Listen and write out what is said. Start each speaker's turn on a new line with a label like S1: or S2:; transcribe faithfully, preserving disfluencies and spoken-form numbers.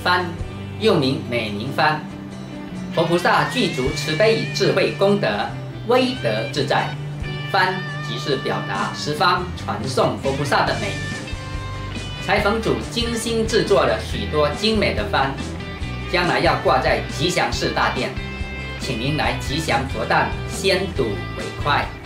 S1: 幡又名美名幡，佛菩萨具足慈悲与智慧功德，威德自在。幡即是表达十方传颂佛菩萨的美名。裁缝组精心制作了许多精美的幡，将来要挂在吉祥寺大殿，请您来吉祥佛诞，先睹为快。